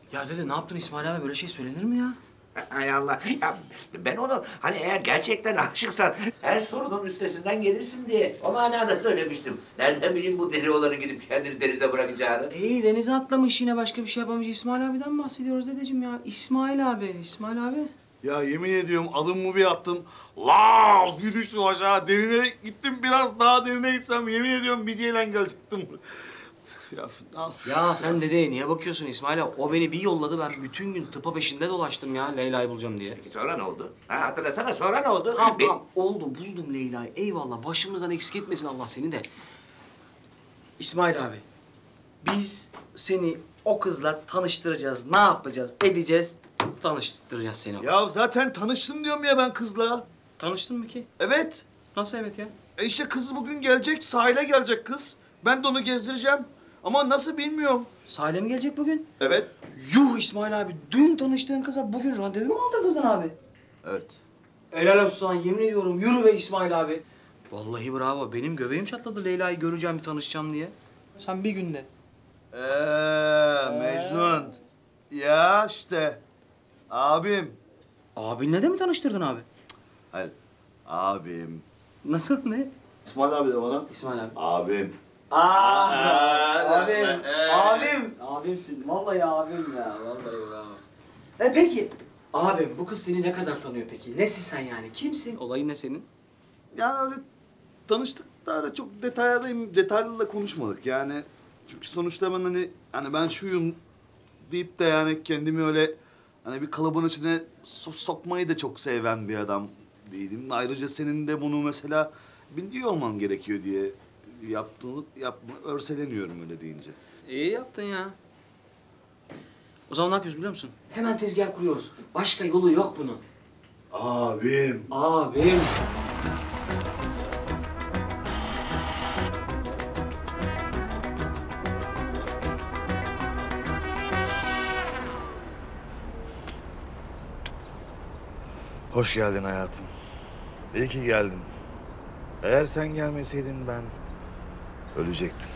Ya dede ne yaptın İsmail abi? Böyle şey söylenir mi ya? Hay Allah. Ya ben onu hani eğer gerçekten aşıksan her sorunun üstesinden gelirsin diye o manada söylemiştim. Nereden bileyim bu deli olanı gidip kendini denize bırakacağını? İyi denize atlamış yine başka bir şey yapamış. İsmail abiden bahsediyoruz dedeciğim ya. İsmail abi. Ya yemin ediyorum adımımı bir attım. Lav bir düştüm aşağı. Derine gittim, biraz daha derine gitsem yemin ediyorum midyeyle gelecektim. Ya al. Ya sen dedeye niye bakıyorsun İsmail abi? O beni bir yolladı, ben bütün gün tıpa peşinde dolaştım ya Leyla'yı bulacağım diye. Peki sonra ne oldu? Ha, hatırlasana sonra ne oldu? Tamam oldu, buldum Leyla'yı. Eyvallah, başımızdan eksik etmesin Allah seni de. İsmail abi, biz seni o kızla tanıştıracağız. Ne yapacağız, edeceğiz, tanıştıracağız seni. Ya zaten tanıştım diyorum ya ben kızla. Tanıştın mı ki? Evet. Nasıl evet ya? İşte kız bugün gelecek, sahile gelecek kız. Ben de onu gezdireceğim. Ama nasıl bilmiyorum. Sahile mi gelecek bugün? Evet. Yuh İsmail abi, dün tanıştığın kıza bugün randevu mu aldın kızın abi? Evet. Helal olsun sana, yemin ediyorum. Yürü be İsmail abi. Vallahi bravo. Benim göbeğim çatladı Leyla'yı göreceğim, bir tanışacağım diye. Sen bir günde. Mecnun. Ya işte. Abim. Abinle de mi tanıştırdın abi? Hayır. Abim. Nasıl, ne? İsmail abi de bana. İsmail abi. Abim. Abim. Abimsin. Vallahi abim ya. Vallahi bravo. Peki. Abim, bu kız seni ne kadar tanıyor peki? Nesin sen yani? Kimsin? Olayın ne senin? Yani öyle tanıştık da öyle çok detaylı da konuşmadık yani. Çünkü sonuçta ben hani ben şuyum deyip de yani kendimi öyle hani bir kalıbın içine sokmayı da çok seven bir adam değilim. Ayrıca senin de bunu mesela biliyor olman gerekiyor diye örseleniyorum öyle deyince. İyi yaptın ya. O zaman ne yapıyoruz biliyor musun? Hemen tezgah kuruyoruz. Başka yolu yok bunun. Abim. Abim. Hoş geldin hayatım. İyi ki geldin. Eğer sen gelmeseydin ben ölecektim.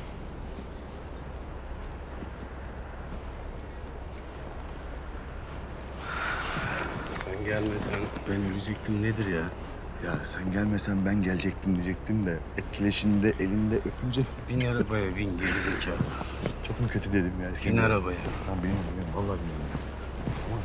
Sen gelmesen ben ölecektim nedir ya? Ya sen gelmesen ben gelecektim diyecektim de etkileşinde elinde öpünce... Bin arabaya bin gerizekalı. Çok mu kötü dedim ya? Bin arabaya. Tamam biliyorum. Vallahi biliyorum. Tamam.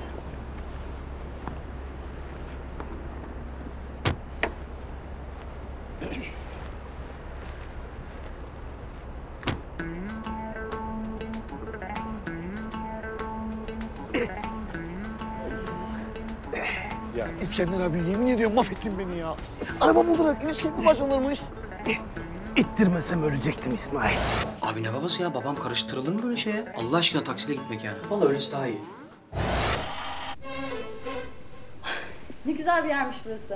Ya İskender abi yemin ediyorum mahvettin beni ya. Araba buldurak ilişki mi başlanırmış? İttirmesem ölecektim İsmail. Abi ne babası ya? Babam karıştırılır mı böyle şeye? Allah aşkına taksiyle gitmek yani. Vallahi öylesi daha iyi. Ne güzel bir yermiş burası.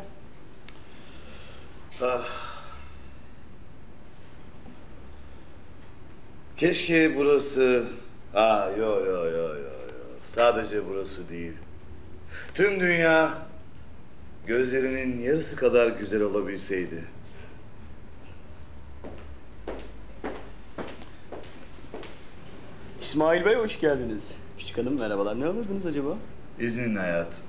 Keşke burası... Yo. Sadece burası değil. Tüm dünya gözlerinin yarısı kadar güzel olabilseydi. İsmail Bey hoş geldiniz. Küçük hanım merhabalar. Ne alırdınız acaba? İzninle hayatım.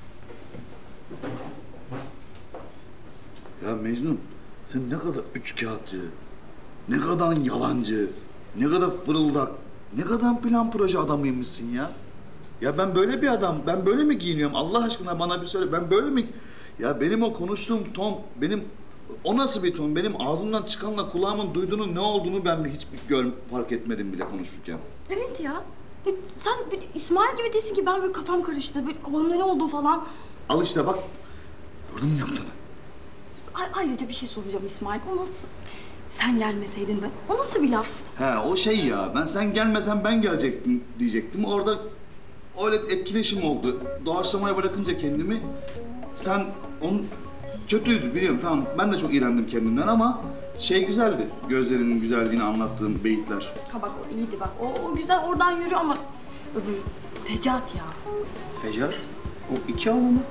Ya Mecnun, sen ne kadar üçkağıtçı, ne kadar yalancı, ne kadar fırıldak, ne kadar plan proje adamıymışsın ya. Ya ben böyle bir adam, ben böyle mi giyiniyorum? Allah aşkına bana bir söyle, ben böyle mi... Ya benim o konuştuğum ton, o nasıl bir ton? Benim ağzımdan çıkanla kulağımın duyduğunun ne olduğunu ben fark etmedim bile konuşurken. Evet ya. Sen İsmail gibi değilsin ki ben böyle kafam karıştı. Böyle onun ne olduğu falan. Al işte bak, gördün mü yaptığını? Ayrıca bir şey soracağım İsmail. O nasıl... Sen gelmeseydin de. O nasıl bir laf? He o şey ya, ben sen gelmesen ben gelecektim diyecektim. Orada öyle bir etkileşim oldu. Doğaçlamaya bırakınca kendimi, sen onun kötüydü biliyorum tamam. Ben de çok iğrendim kendimden ama şey güzeldi. Gözlerinin güzelliğini anlattığın beyitler. Ha bak o iyiydi bak. O güzel oradan yürü ama öbür fecaat ya. Fecaat? O iki ağlı mı?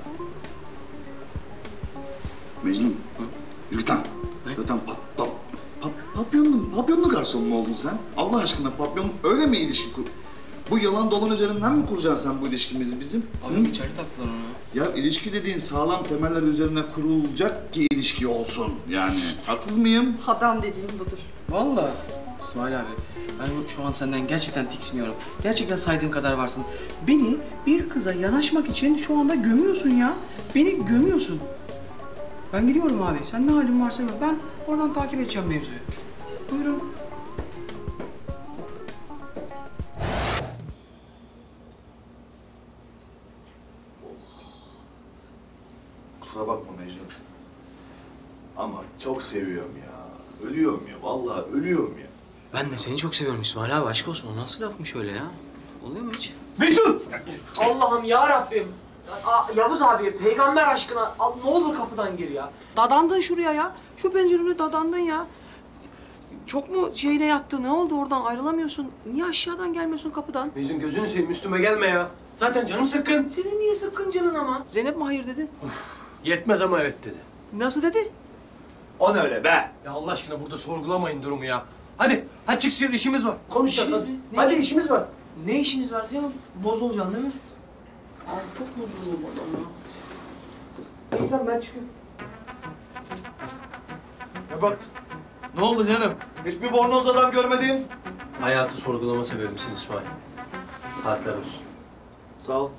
Mecnun, yürü lan. Ne? Zaten papyonlu garson mu oldun sen? Allah aşkına papyon öyle mi ilişki kur? Bu yalan dolan üzerinden mi kuracaksın sen bu ilişkimizi bizim? Abi içeri taktılar onu. Ya ilişki dediğin sağlam temeller üzerine kurulacak ki ilişki olsun yani. Haksız mıyım? Adam dediğin budur. Vallahi İsmail abi, ben şu an senden gerçekten tiksiniyorum. Gerçekten saydığın kadar varsın. Beni bir kıza yanaşmak için şu anda gömüyorsun ya. Beni gömüyorsun. Ben gidiyorum abi. Sen ne halin varsa gör. Ben oradan takip edeceğim mevzuyu. Buyurun. Kusura bakma Mecnun. Ama çok seviyorum ya. Ölüyorum ya. Vallahi ölüyorum ya. Ben de seni çok seviyorum İsmail abi. Aşk olsun. O nasıl lafmış öyle ya? Oluyor mu hiç? Mecnun! Allah'ım ya Rabbim. Yavuz abi, peygamber aşkına ne olur kapıdan gir ya. Dadandın şuraya ya. Şu pencerene dadandın ya. Çok mu şeyine yattı? Ne oldu oradan? Ayrılamıyorsun. Niye aşağıdan gelmiyorsun kapıdan? Bizim gözünü seveyim üstüme gelme ya. Zaten canım sıkkın. Senin niye sıkkın canın ama? Zeynep mi hayır dedi? Yetmez ama evet dedi. Nasıl dedi? O ne öyle be? Ya Allah aşkına burada sorgulamayın durumu ya. Hadi çık dışarı işimiz var. Konuşacağız İşimiz hadi. mi? Ne? Hadi işimiz var. Ne işimiz var canım? Bozulacaksın değil mi? Abi çok bozuldum adam ya. İyi tamam ben çıkıyorum. Ya bak. Ne oldu canım? Hiçbir bornoz adam görmedim. Hayatı sorgulama sebebimsin İsmail. Saatler olsun. Sağ ol.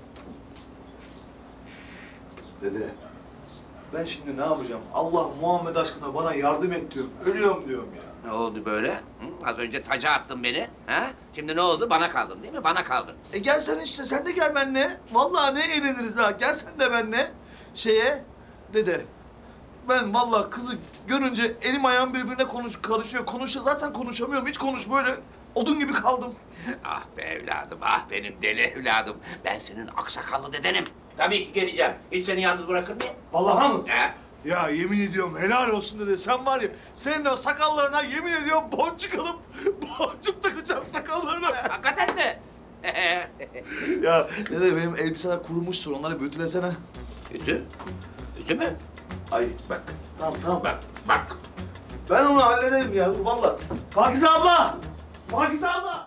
Dede. Ben şimdi ne yapacağım? Allah Muhammed aşkına bana yardım et diyorum. Ölüyorum diyorum ya. Ne oldu böyle? Hı? Az önce taca attın beni. Ha? Şimdi ne oldu? Bana kaldın değil mi? Bana kaldın. Gel sen işte, sen de gel benimle. Vallahi ne eğleniriz ha. Gel sen de benimle. Dede. Ben vallahi kızı görünce elim ayağım birbirine karışıyor. Zaten konuşamıyorum. Hiç böyle odun gibi kaldım. Ah be evladım, ah benim deli evladım. Ben senin aksakallı dedenim. Tabii ki geleceğim. Hiç seni yalnız bırakır mıyım? Vallahi mı? He? Ya yemin ediyorum helal olsun dede. Sen var ya, senin o sakallarına yemin ediyorum boncuk alıp boncuk takacağım sakallarına. Hakikaten mi? Ya dede benim elbiseler kurumuştur. Onları bir ütülesene. Ütü? Ütü mü? Ay bak. Tamam. Bak. Ben onu hallederim ya vallahi. Pakize abla! Pakize abla!